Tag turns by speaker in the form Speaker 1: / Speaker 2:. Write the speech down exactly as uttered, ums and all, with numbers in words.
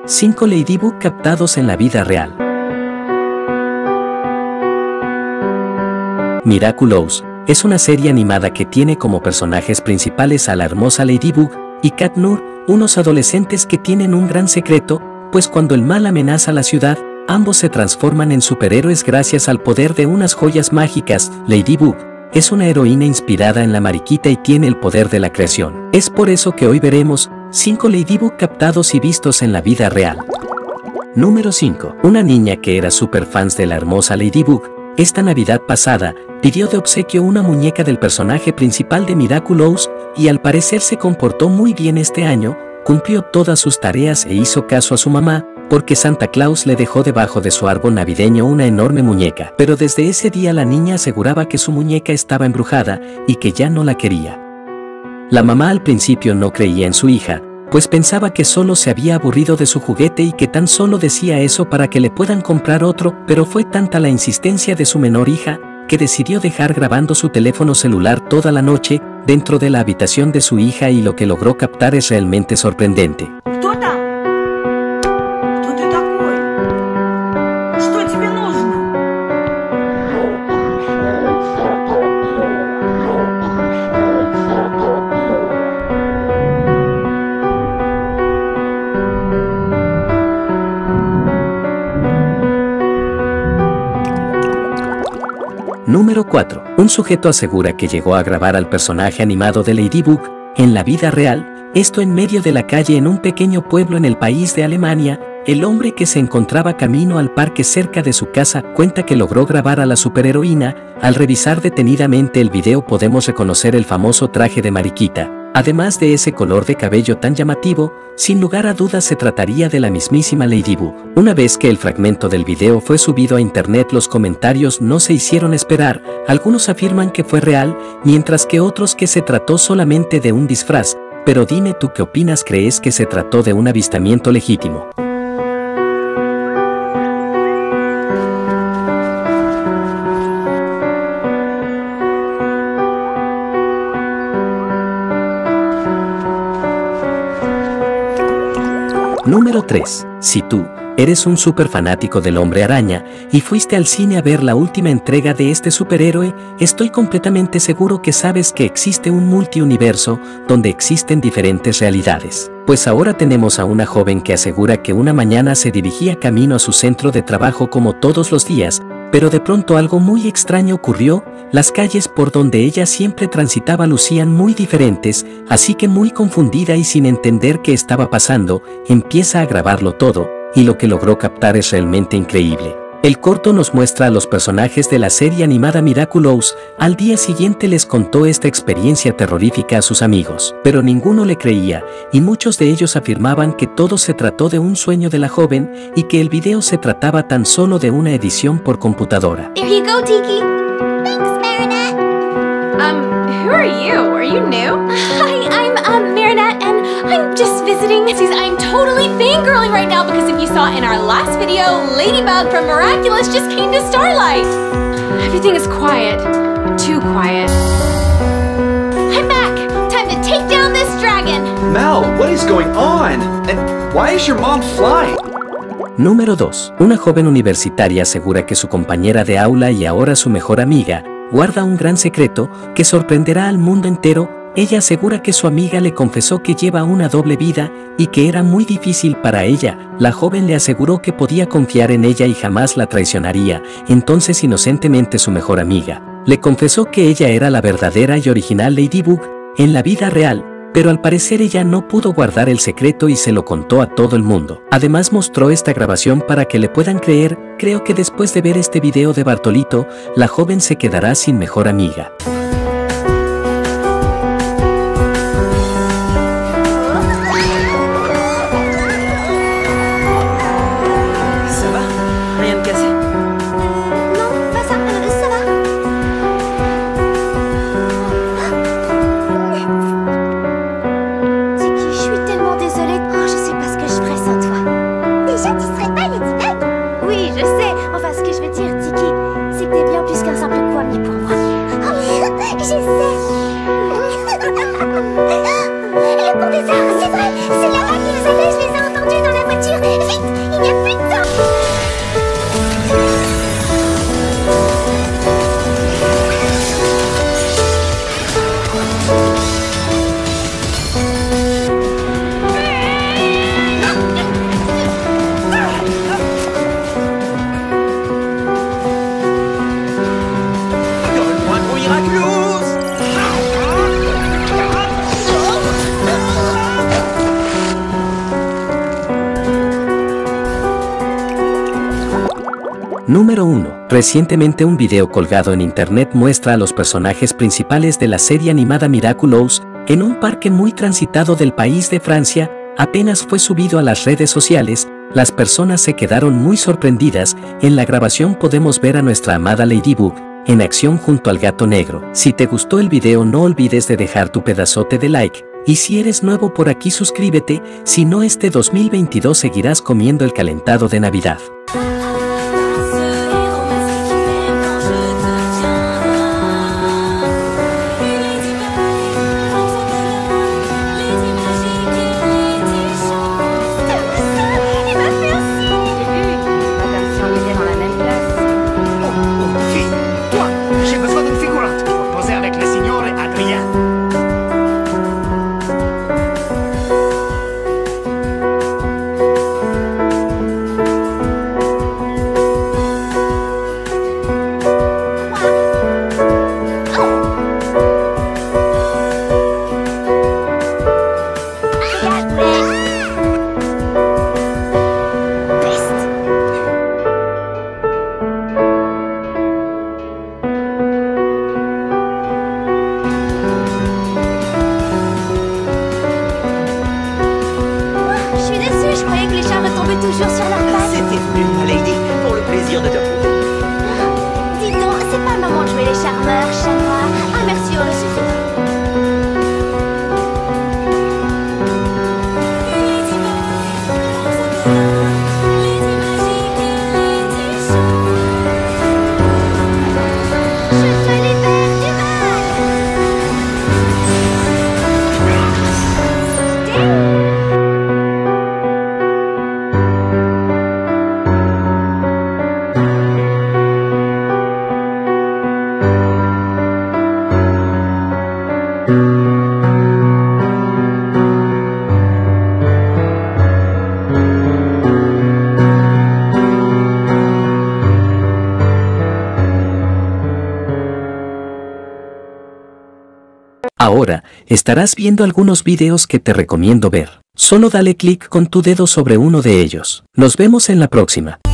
Speaker 1: cinco Ladybug captados en la vida real. Miraculous es una serie animada que tiene como personajes principales a la hermosa Ladybug y Cat Noir, unos adolescentes que tienen un gran secreto, pues cuando el mal amenaza la ciudad, ambos se transforman en superhéroes gracias al poder de unas joyas mágicas. Ladybug es una heroína inspirada en la mariquita y tiene el poder de la creación. Es por eso que hoy veremos cinco Ladybug captados y vistos en la vida real. Número cinco. Una niña que era super fans de la hermosa Ladybug, esta Navidad pasada, pidió de obsequio una muñeca del personaje principal de Miraculous y al parecer se comportó muy bien este año, cumplió todas sus tareas e hizo caso a su mamá, porque Santa Claus le dejó debajo de su árbol navideño una enorme muñeca. Pero desde ese día la niña aseguraba que su muñeca estaba embrujada y que ya no la quería. La mamá al principio no creía en su hija, pues pensaba que solo se había aburrido de su juguete y que tan solo decía eso para que le puedan comprar otro, pero fue tanta la insistencia de su menor hija, que decidió dejar grabando su teléfono celular toda la noche dentro de la habitación de su hija y lo que logró captar es realmente sorprendente. Número cuatro. Un sujeto asegura que llegó a grabar al personaje animado de Ladybug en la vida real, esto en medio de la calle en un pequeño pueblo en el país de Alemania. El hombre que se encontraba camino al parque cerca de su casa cuenta que logró grabar a la superheroína. Al revisar detenidamente el video podemos reconocer el famoso traje de mariquita. Además de ese color de cabello tan llamativo, sin lugar a dudas se trataría de la mismísima Ladybug. Una vez que el fragmento del video fue subido a internet, los comentarios no se hicieron esperar. Algunos afirman que fue real, mientras que otros que se trató solamente de un disfraz. Pero dime tú qué opinas, ¿crees que se trató de un avistamiento legítimo? Número tres. Si tú eres un super fanático del Hombre Araña y fuiste al cine a ver la última entrega de este superhéroe, estoy completamente seguro que sabes que existe un multiuniverso donde existen diferentes realidades. Pues ahora tenemos a una joven que asegura que una mañana se dirigía camino a su centro de trabajo como todos los días, pero de pronto algo muy extraño ocurrió. Las calles por donde ella siempre transitaba lucían muy diferentes, así que muy confundida y sin entender qué estaba pasando, empieza a grabarlo todo, y lo que logró captar es realmente increíble. El corto nos muestra a los personajes de la serie animada Miraculous. Al día siguiente les contó esta experiencia terrorífica a sus amigos, pero ninguno le creía, y muchos de ellos afirmaban que todo se trató de un sueño de la joven y que el video se trataba tan solo de una edición por computadora.
Speaker 2: Here you go, Tiki. Thanks, Marinette. Um, who are you? Are you new? Hi, I'm um, Marinette, and I'm just visiting. I'm totally fangirling right now because if you saw in our last video, Ladybug from Miraculous just came to Starlight. Everything is quiet. Too quiet. I'm back. Time to take down this dragon.
Speaker 3: Mel, what is going on? And why is your mom flying?
Speaker 1: Número dos. Una joven universitaria asegura que su compañera de aula y ahora su mejor amiga guarda un gran secreto que sorprenderá al mundo entero. Ella asegura que su amiga le confesó que lleva una doble vida y que era muy difícil para ella. La joven le aseguró que podía confiar en ella y jamás la traicionaría. Entonces inocentemente su mejor amiga le confesó que ella era la verdadera y original Ladybug en la vida real, pero al parecer ella no pudo guardar el secreto y se lo contó a todo el mundo. Además mostró esta grabación para que le puedan creer. Creo que después de ver este video de Bartolito, la joven se quedará sin mejor amiga.
Speaker 2: Le pont des Arts, c'est vrai, c'est là-bas qu'ils allaient, je les ai entendus dans la voiture.
Speaker 1: Número uno. Recientemente un video colgado en internet muestra a los personajes principales de la serie animada Miraculous en un parque muy transitado del país de Francia. Apenas fue subido a las redes sociales, las personas se quedaron muy sorprendidas. En la grabación podemos ver a nuestra amada Ladybug en acción junto al gato negro. Si te gustó el video no olvides de dejar tu pedazote de like, y si eres nuevo por aquí suscríbete, si no este dos mil veintidós seguirás comiendo el calentado de Navidad.
Speaker 2: Toujours sur leur patte.
Speaker 4: C'était voulu, ma lady, pour le plaisir de te retrouver.
Speaker 2: Dis donc, c'est pas le moment de jouer les charmeurs, chat noir. Ah merci, on le suffit. Je te libère du mal.
Speaker 1: Ahora, estarás viendo algunos videos que te recomiendo ver. Solo dale clic con tu dedo sobre uno de ellos. Nos vemos en la próxima.